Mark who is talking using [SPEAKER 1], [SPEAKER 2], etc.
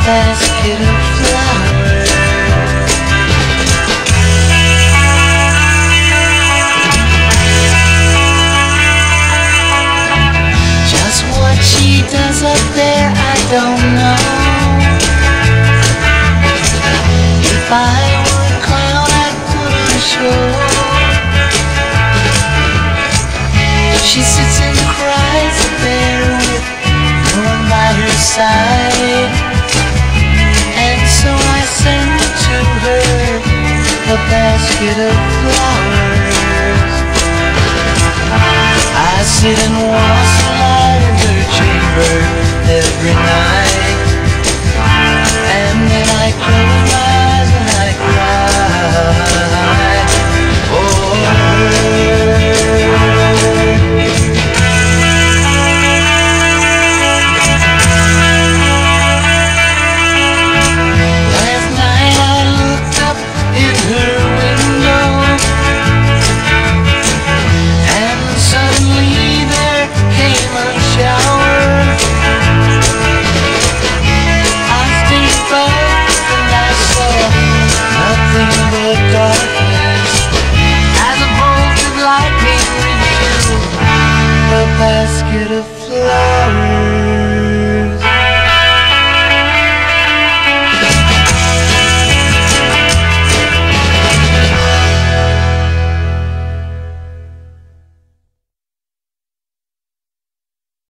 [SPEAKER 1] basket of flowers. Just what she does up there, I don't know. If I were a clown, I'd put on a show. She sits and cries there with no one by her side, and so I send to her a basket of flowers. I sit and watch the light in her chamber every night, and then I close my eyes and I cry.